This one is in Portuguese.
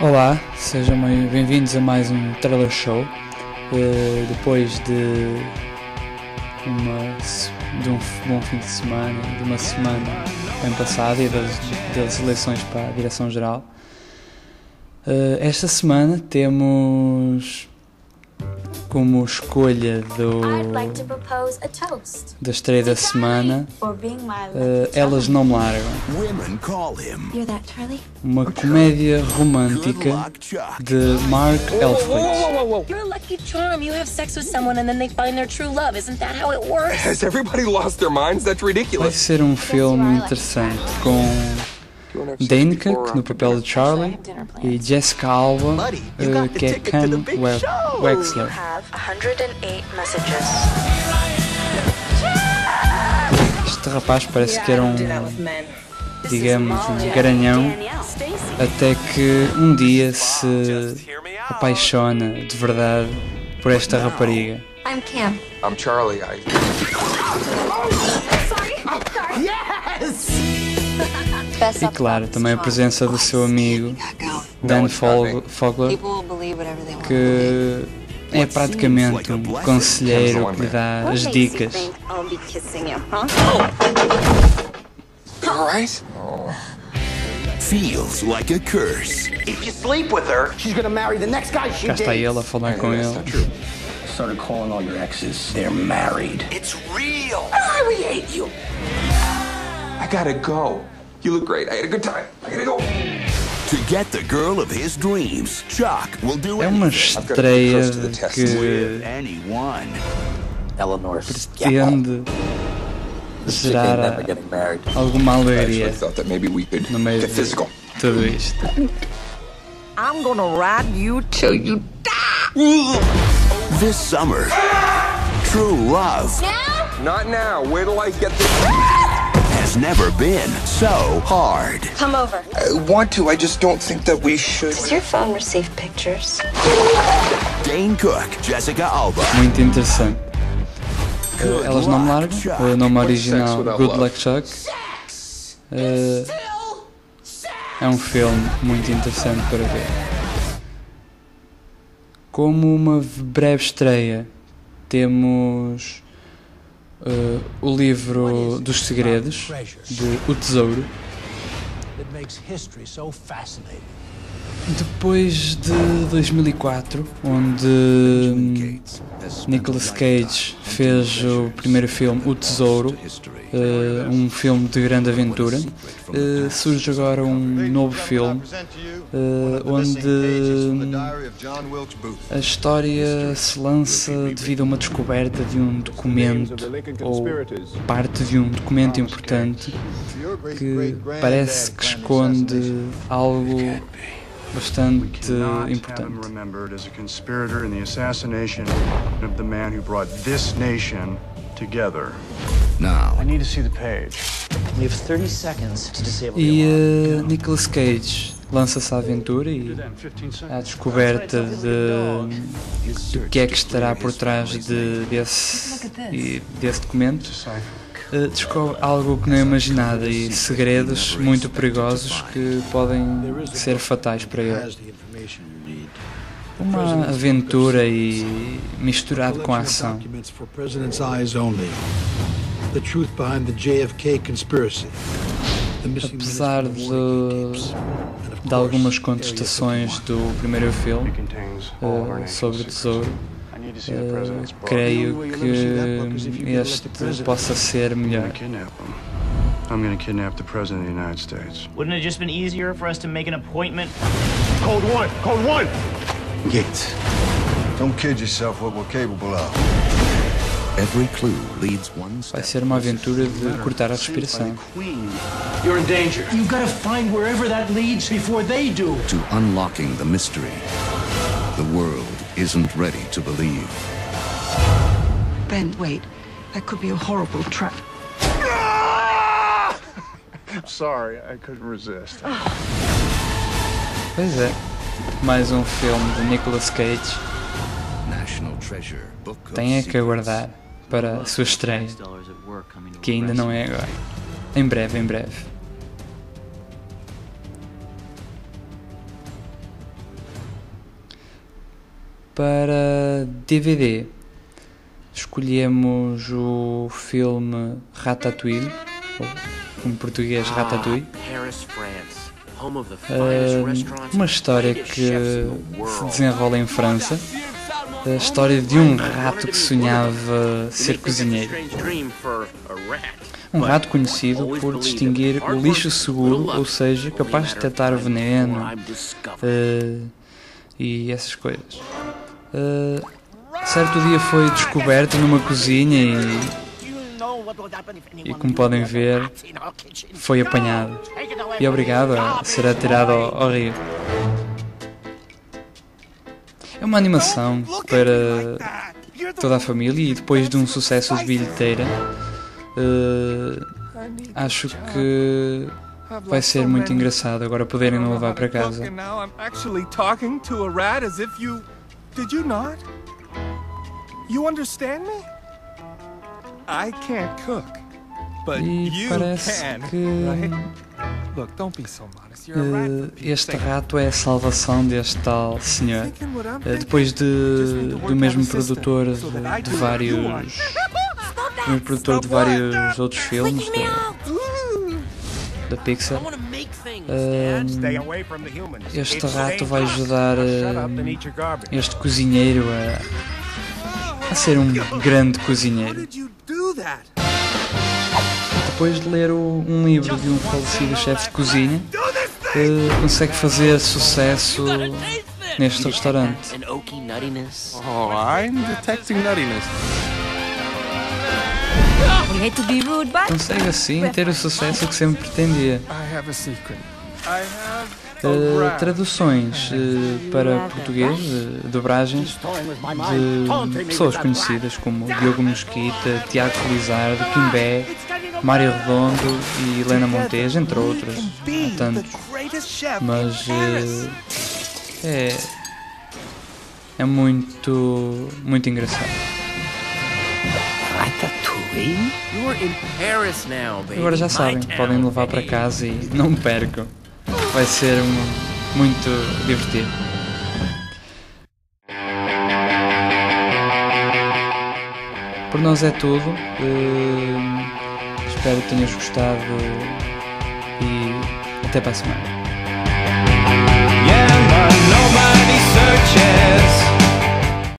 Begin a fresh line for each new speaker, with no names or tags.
Olá, sejam bem-vindos a mais um trailer show. Depois de um bom fim de semana, de uma semana bem passada e das eleições para a Direção-Geral, esta semana temos como escolha da estreia da semana Elas Não Me Largam, uma comédia romântica de Mark Elfrich.
You're a lucky charm. You have sex with someone and then they find their true love. Isn't that how it works?
Has everybody lost their minds? That's
Vai
ridiculous.
ser um filme interessante com Dane Cook no papel de Charlie e Jessica Alba, que é Cam Wexler. Este rapaz parece que era digamos, um garanhão, até que um dia se apaixona de verdade por esta rapariga.
I'm Cam.
I'm Charlie.
E claro, também a presença do seu amigo Dan Fogler, que é praticamente um conselheiro que lhe dá as dicas.
All right.
Feels like a curse.
If you sleep with her, she's gonna marry the next guy she
Cá está
dates.
ele a falar com ele.
Started calling all your exes. They're married. It's real. We hate you.
I gotta go. You look great. I had a good time. I gotta go.
To get the girl of his dreams, Chuck will do
É uma estreia que
anyone.
Eleanor.
pretende gerar alguma
I
alegria
actually thought that maybe we could
no meio
get
de
physical.
tudo isto.
I'm gonna ride you till you die.
This summer, true love
Not now. Wait till I get this.
has never been so hard.
Come over.
I want to. I just don't think that we should.
Does your phone receive pictures?
Dane Cook, Jessica Alba.
Muito interessante. Elas Não Me Largam, o nome original Good Luck Chuck. É um filme muito interessante para ver. Como uma breve estreia, temos o livro dos segredos, de O Tesouro. Depois de 2004, onde Nicolas Cage fez o primeiro filme, O Tesouro, um filme de grande aventura, surge agora um novo filme, onde a história se lança devido a uma descoberta de um documento, ou parte de um documento importante, que parece que esconde algo bastante importante.
Remembered as a conspirator in the assassination of the man who brought this nation together.
Now,
I need to see the page.
We have 30 seconds to disable
E Nicolas Cage lança-se à aventura e à descoberta do que é que estará por trás desse documento. Descobre algo que não é imaginado e segredos muito perigosos que podem ser fatais para ele. Uma aventura e misturado com a ação. Apesar de algumas contestações do primeiro filme sobre o tesouro, creio que este possa ser melhor.
I'm going to kidnap the President of the United States.
Wouldn't it have just been easier for us to make an appointment?
Code one! Code one!
Gates. Don't kid yourself what we're capable of.
every clue leads one
Vai
step
ser uma aventura de cortar a respiração.
You're in danger. You gotta find wherever that leads before they do.
to unlocking the mystery the world isn't ready to believe.
Ben, wait. That could be a horrible trap.
Sorry, I couldn't resist.
Pois é, mais um filme de Nicolas Cage.
National Treasure Book of
Tem é que
Secrets.
aguardar para a sua estreia, que ainda não é agora. Em breve, em breve. Para DVD, escolhemos o filme Ratatouille, ou em português Ratatouille. Uma história que se desenrola em França. A história de um rato que sonhava ser cozinheiro. Um rato conhecido por distinguir o lixo seguro, ou seja, capaz de detectar o veneno e essas coisas. Certo dia foi descoberto numa cozinha e como podem ver, foi apanhado e obrigado a ser atirado ao rio. É uma animação para toda a família e depois de um sucesso de bilheteira, acho que vai ser muito engraçado agora poderem levar para casa.
Did you not? You understand me? I can't cook, but you can, right? Look, don't be so modest. You're a rat.
Este rato é a salvação deste tal senhor. Depois do mesmo produtor de vários outros filmes da Pixar. Este rato vai ajudar este cozinheiro a ser um grande cozinheiro. Depois de ler um livro de um falecido chefe de cozinha, consegue fazer sucesso neste restaurante.
Oh, I'm detecting nuttiness.
Consegue assim ter o sucesso que sempre pretendia. Traduções para português, dobragens de pessoas conhecidas como Diogo Mesquita, Tiago Felizardo, Quimbé, Mário Redondo e Helena Montes, entre outros. Há tantos. Mas é muito engraçado. Agora já sabem, podem levar para casa e não percam. Vai ser muito divertido. Por nós é tudo. Espero que tenhas gostado e até para a semana.
Yeah, but nobody searches.